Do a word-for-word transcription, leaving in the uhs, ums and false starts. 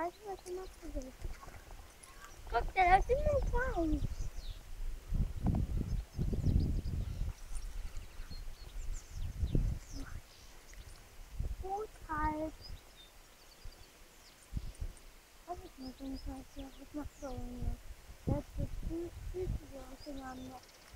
weiß nicht, was du machen willst. Guck, der läuft immer rein. Gut halt. Was ist mit dem Scheiß hier? Was macht der Junge? Der ist so viel, viel zu so auseinander.